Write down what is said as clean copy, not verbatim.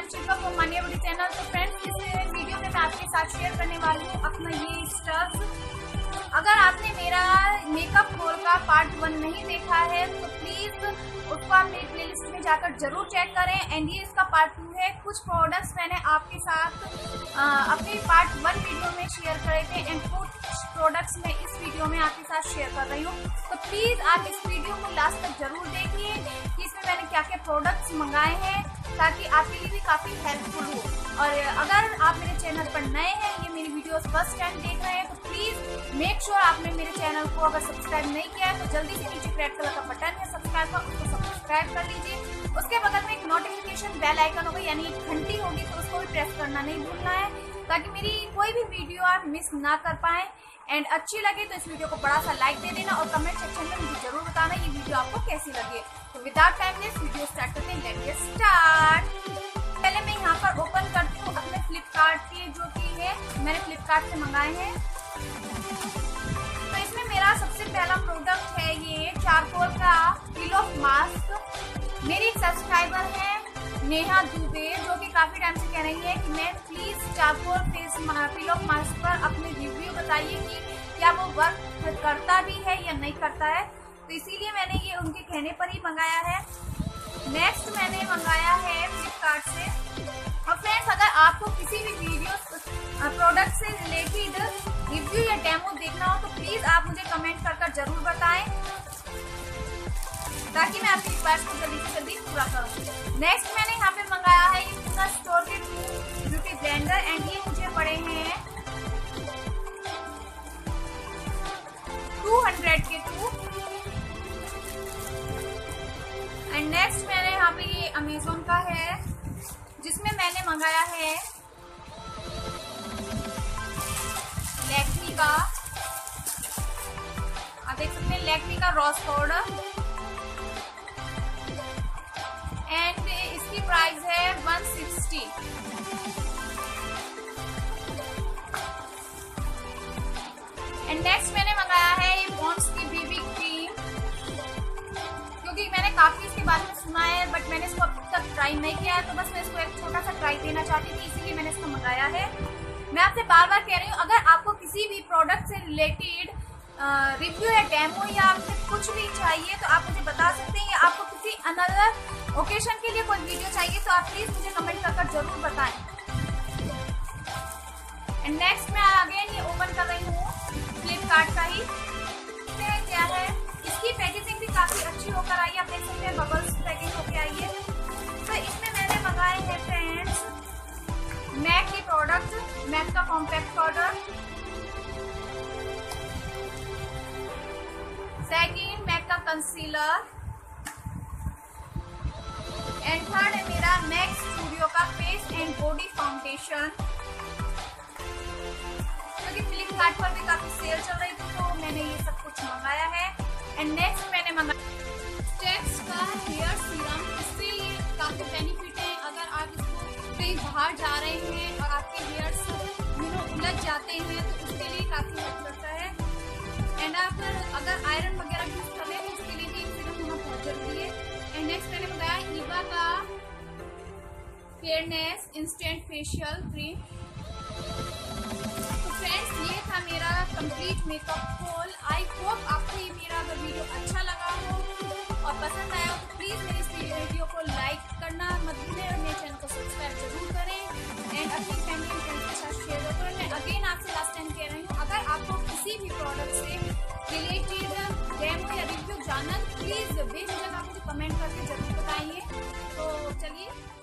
I'm Shilpa from Mania beauty channel. तो friends, इस video में मैं आपके साथ शेयर करने वाली हूँ अपना ये स्टफ। अगर आपने मेरा मेकअप होल का पार्ट 1 नहीं देखा है तो प्लीज उसको आप मेरी प्लेलिस्ट में जाकर जरूर चेक करें। एंड ये इसका पार्ट 2 है। कुछ प्रोडक्ट्स मैंने आपके साथ अपने पार्ट 1 वीडियो में शेयर करे थे एंड कुछ प्रोडक्ट्स मैं इस वीडियो में आपके साथ शेयर कर रही हूँ। तो प्लीज आप इस वीडियो को लास्ट तक जरूर देखिए कि इसमें मैंने क्या क्या प्रोडक्ट्स मंगाए हैं, ताकि आपके लिए भी काफी हेल्पफुल हो। और अगर आप मेरे चैनल पर नए हैं, ये मेरी वीडियोस फर्स्ट टाइम देख रहे हैं, तो प्लीज मेक श्योर आपने मेरे चैनल को अगर सब्सक्राइब नहीं किया है तो जल्दी से नीचे रेड कलर का बटन है सब्सक्राइब का, उसको सब्सक्राइब कर लीजिए। उसके बगल में एक नोटिफिकेशन बेल आइकन होगा यानी एक घंटी होगी, तो उसको भी प्रेस करना नहीं भूलना है, ताकि मेरी कोई भी वीडियो आप मिस ना कर पाए। एंड अच्छी लगे तो इस वीडियो को बड़ा सा लाइक दे देना और कमेंट सेक्शन में मुझे जरूर बताना ये वीडियो आपको कैसी लगे। तो without time waste video start करते हैं। Let's get start. पहले मैं यहाँ पर ओपन करती हूँ अपने फ्लिपकार्ट के, जो कि है मैंने फ्लिपकार्ट से मंगाए हैं। तो इसमें मेरा सबसे पहला प्रोडक्ट है ये चारकोल का पील ऑफ मास्क। मेरी एक सब्सक्राइबर है नेहा दुबे, जो कि काफी टाइम से कह रही है कि मैं please charcoal face peel off mask पर अपने रिव्यू बताइए कि क्या वो वर्क करता भी है या नहीं करता है। तो इसीलिए मैंने ये उनके कहने पर ही मंगाया है। नेक्स्ट मैंने मंगाया है फ्लिपकार्ट से। और फ्रेंड्स, अगर आपको किसी भी वीडियो प्रोडक्ट से रिलेटेड रिव्यू या डेमो देखना हो तो प्लीज आप मुझे कमेंट कर जरूर बताएं, ताकि मैं आपकी रिक्वेस्ट को जल्दी से जल्दी पूरा करूँ। नेक्स्ट मैंने यहाँ पे मंगाया है ये पूरा स्टोर के ब्यूटी ब्लेंडर एंड ये मुझे पड़े हैं 200 के 2। एंड नेक्स्ट मैंने यहाँ पे ये अमेजोन का है, जिसमें मैंने मंगाया है लैक्मी का, आप देख सकते हैं लैक्मी का रॉस पाउडर। एंड इसकी प्राइस है 160। एंड नेक्स्ट मैंने मंगाया है ये पॉन्ड्स की बीबी क्रीम, क्योंकि मैंने काफी इसके बारे में सुना है बट मैंने इसको अब तक ट्राई नहीं किया है, तो बस मैं इसको एक छोटा सा ट्राई देना चाहती थी, इसीलिए मैंने इसको मंगाया है। मैं आपसे बार बार कह रही हूँ, अगर आपको किसी भी प्रोडक्ट से रिलेटेड रिव्यू या डेमो या आपसे कुछ भी चाहिए तो आप मुझे बता सकते हैं, या आपको किसी अनदर ओकेजन के लिए कोई वीडियो चाहिए तो आप प्लीज मुझे कमेंट कर जरूर बताएं। एंड नेक्स्ट मैं अगेन ये ओपन कर रही हूँ फ्लिपकार्ट का ही। क्या है, इसकी पैकेजिंग भी काफी अच्छी होकर आई है, आप देख सकते हैं बबल्स पैकिंग होकर आई है। तो इसमें मैंने मंगाए हैं फ्रेंड्स मैक के प्रोडक्ट, मैक का कॉम्पैक्ट पाउडर, सेकंड मैक का कंसीलर एंड थर्ड है मेरा मैक स्टूडियो का फेस एंड बॉडी फाउंडेशन, क्योंकि फ्लिपकार्ट पर भी काफी सेल चल रही थी तो मैंने ये सब कुछ मंगाया है। एंड नेक्स्ट मैंने मंगाया स्टेक्स का हेयर सीरम। इससे ये काफी बेनिफिट है, अगर आप इसको कहीं बाहर जा रहे हैं और आपके हेयर्स उलझ जाते हैं तो उसके लिए काफी हेल्प करता है। एंड आप अगर आयरन वगैरह यूज कर रहे हैं तो उसके लिए भी सीरम होना बहुत जरूरी है। एंड नेक्स्ट मैंने मंगाया ईवा का फेयरनेस इंस्टेंट फेशियल क्रीम। तो फ्रेंड्स, ये था मेरा complete makeup haul. I hope आपको ये मेरा अगर वीडियो अच्छा लगा हो और पसंद आया हो तो प्लीज मेरी इस वीडियो को लाइक करना मत भूलें और मेरे चैनल को सब्सक्राइब जरूर करें एंड अपनी फैमिली एंड फ्रेंड्स के साथ शेयर करें। मैं अगेन आपसे लास्ट टाइम कह रही हूँ, अगर आपको किसी भी प्रोडक्ट से रिलेटेड डेमो या रिव्यू जानना प्लीज बेझिझक आप मुझे कमेंट करके जरूर बताइए। तो चलिए।